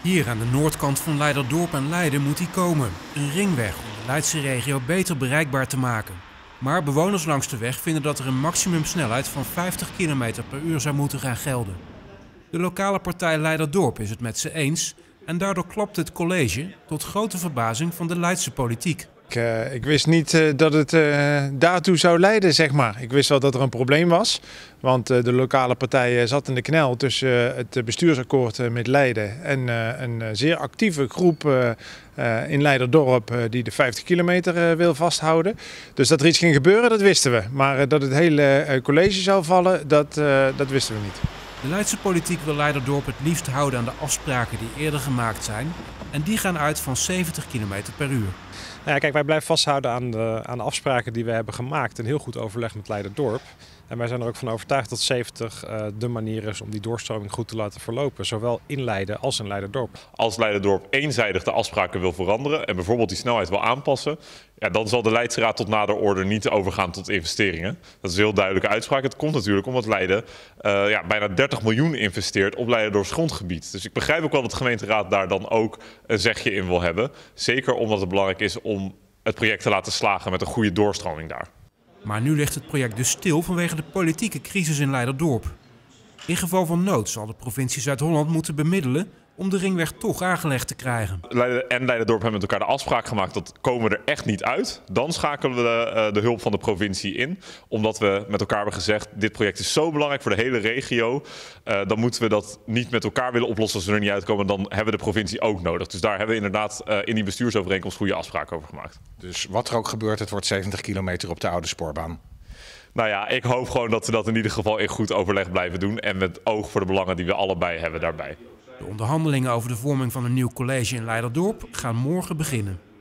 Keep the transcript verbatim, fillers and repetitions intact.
Hier aan de noordkant van Leiderdorp en Leiden moet die komen. Een ringweg om de Leidse regio beter bereikbaar te maken. Maar bewoners langs de weg vinden dat er een maximumsnelheid van vijftig kilometer per uur zou moeten gaan gelden. De lokale partij Leiderdorp is het met ze eens en daardoor klopt het college tot grote verbazing van de Leidse politiek. Ik, uh, ik wist niet uh, dat het uh, daartoe zou leiden, zeg maar. Ik wist wel dat er een probleem was, want uh, de lokale partij zat in de knel tussen uh, het bestuursakkoord uh, met Leiden en uh, een uh, zeer actieve groep uh, uh, in Leiderdorp uh, die de vijftig kilometer uh, wil vasthouden. Dus dat er iets ging gebeuren, dat wisten we. Maar uh, dat het hele uh, college zou vallen, dat, uh, dat wisten we niet. De Leidse politiek wil Leiderdorp het liefst houden aan de afspraken die eerder gemaakt zijn. En die gaan uit van zeventig kilometer per uur. Nou ja, kijk, wij blijven vasthouden aan de, aan de afspraken die we hebben gemaakt in heel goed overleg met Leiderdorp. En wij zijn er ook van overtuigd dat zeventig uh, de manier is om die doorstroming goed te laten verlopen. Zowel in Leiden als in Leiderdorp. Als Leiderdorp eenzijdig de afspraken wil veranderen en bijvoorbeeld die snelheid wil aanpassen, ja, dan zal de Leidse Raad tot nader orde niet overgaan tot investeringen. Dat is een heel duidelijke uitspraak. Het komt natuurlijk omdat Leiden uh, ja, bijna dertig miljoen investeert op Leiderdorps grondgebied. Dus ik begrijp ook wel dat de gemeenteraad daar dan ook een zegje in wil hebben. Zeker omdat het belangrijk is om het project te laten slagen met een goede doorstroming daar. Maar nu ligt het project dus stil vanwege de politieke crisis in Leiderdorp. In geval van nood zal de provincie Zuid-Holland moeten bemiddelen om de ringweg toch aangelegd te krijgen. Leiden en Leiderdorp hebben met elkaar de afspraak gemaakt dat komen we er echt niet uit. Dan schakelen we de, de hulp van de provincie in. Omdat we met elkaar hebben gezegd, dit project is zo belangrijk voor de hele regio. Uh, dan moeten we dat niet met elkaar willen oplossen als we er niet uitkomen. Dan hebben we de provincie ook nodig. Dus daar hebben we inderdaad uh, in die bestuursovereenkomst goede afspraken over gemaakt. Dus wat er ook gebeurt, het wordt zeventig kilometer op de oude spoorbaan. Nou ja, ik hoop gewoon dat we dat in ieder geval in goed overleg blijven doen. En met oog voor de belangen die we allebei hebben daarbij. De onderhandelingen over de vorming van een nieuw college in Leiderdorp gaan morgen beginnen.